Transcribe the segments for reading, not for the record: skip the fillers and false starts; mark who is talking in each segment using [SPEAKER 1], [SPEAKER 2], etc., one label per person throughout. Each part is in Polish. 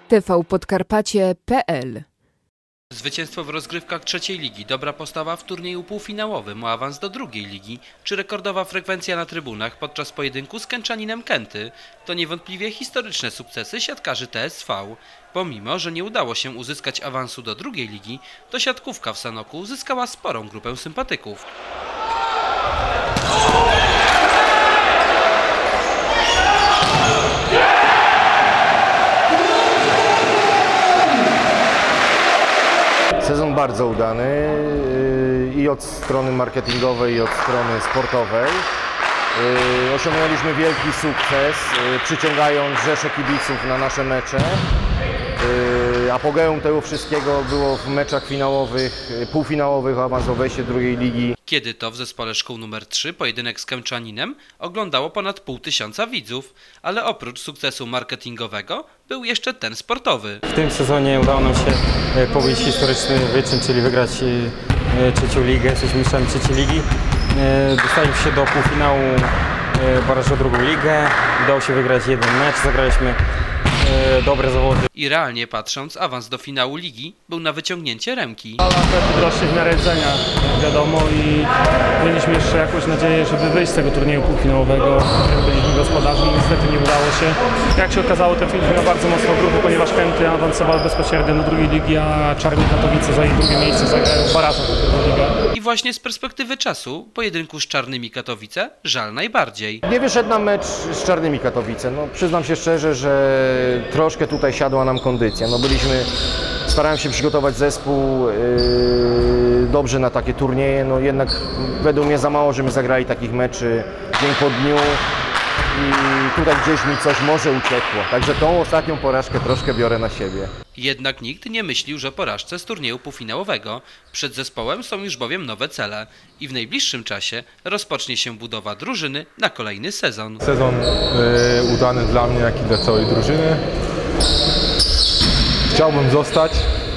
[SPEAKER 1] tvpodkarpacie.pl.
[SPEAKER 2] Zwycięstwo w rozgrywkach trzeciej ligi, dobra postawa w turnieju półfinałowym o awans do drugiej ligi, czy rekordowa frekwencja na trybunach podczas pojedynku z Kęczaninem Kęty to niewątpliwie historyczne sukcesy siatkarzy TSV. Pomimo, że nie udało się uzyskać awansu do drugiej ligi, to siatkówka w Sanoku uzyskała sporą grupę sympatyków.
[SPEAKER 3] Sezon bardzo udany i od strony marketingowej, i od strony sportowej. Osiągnęliśmy wielki sukces, przyciągając rzesze kibiców na nasze mecze. Apogeum tego wszystkiego było w meczach finałowych, półfinałowych o awans do wejścia drugiej ligi.
[SPEAKER 2] Kiedy to w zespole szkół nr 3 pojedynek z Kęczaninem oglądało ponad 500 widzów, ale oprócz sukcesu marketingowego był jeszcze ten sportowy.
[SPEAKER 4] W tym sezonie udało nam się pobić historyczny wyczyn, czyli wygrać trzecią ligę, jesteśmy mistrzami trzeciej ligi. Dostaliśmy się do półfinału barażu o drugą ligę, udało się wygrać jeden mecz, zagraliśmy dobre zawody.
[SPEAKER 2] I realnie patrząc, awans do finału ligi był na wyciągnięcie ręki.
[SPEAKER 5] Apetyt rośnie w miarę jedzenia, wiadomo, i mieliśmy jeszcze jakąś nadzieję, żeby wyjść z tego turnieju półfinałowego. Byliśmy gospodarzem, niestety nie udało się. Jak się okazało, trafiliśmy na bardzo mocną grupę, ponieważ Kęty awansowały bezpośrednio do drugiej ligi, a Czarni Katowice zajęli drugie miejsce, zagrają w barażach do drugiej ligi.
[SPEAKER 2] I właśnie z perspektywy czasu pojedynku z Czarnymi Katowice żal najbardziej.
[SPEAKER 3] Nie wyszedł nam mecz z Czarnymi Katowice. No, przyznam się szczerze, że troszkę tutaj siadła nam kondycja. No, starałem się przygotować zespół dobrze na takie turnieje, no jednak według mnie za mało, żeśmy zagrali takich meczy dzień po dniu i tutaj gdzieś mi coś może uciekło. Także tą ostatnią porażkę troszkę biorę na siebie.
[SPEAKER 2] Jednak nikt nie myślił, że porażce z turnieju półfinałowego. Przed zespołem są już bowiem nowe cele i w najbliższym czasie rozpocznie się budowa drużyny na kolejny sezon.
[SPEAKER 6] Sezon udany dla mnie, jak i dla całej drużyny. Chciałbym zostać.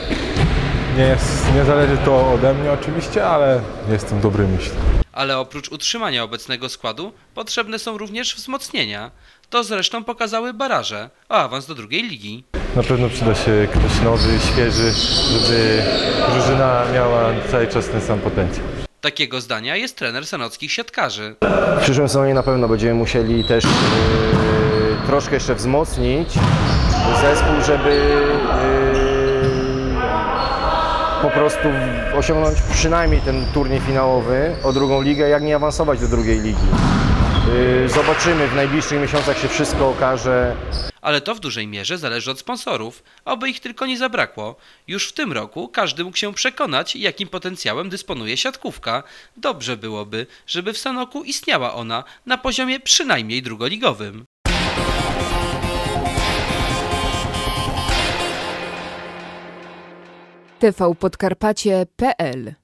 [SPEAKER 6] Nie zależy to ode mnie oczywiście, ale jestem dobry myśl.
[SPEAKER 2] Ale oprócz utrzymania obecnego składu potrzebne są również wzmocnienia. To zresztą pokazały baraże o awans do drugiej ligi.
[SPEAKER 6] Na pewno przyda się ktoś nowy, świeży, żeby drużyna miała cały czas ten sam potencjał.
[SPEAKER 2] Takiego zdania jest trener sanockich siatkarzy.
[SPEAKER 3] W przyszłym sezonie na pewno będziemy musieli też troszkę jeszcze wzmocnić zespół, żeby po prostu osiągnąć przynajmniej ten turniej finałowy o drugą ligę, jak nie awansować do drugiej ligi. Zobaczymy, w najbliższych miesiącach się wszystko okaże.
[SPEAKER 2] Ale to w dużej mierze zależy od sponsorów, oby ich tylko nie zabrakło. Już w tym roku każdy mógł się przekonać, jakim potencjałem dysponuje siatkówka. Dobrze byłoby, żeby w Sanoku istniała ona na poziomie przynajmniej drugoligowym.
[SPEAKER 1] tvpodkarpacie.pl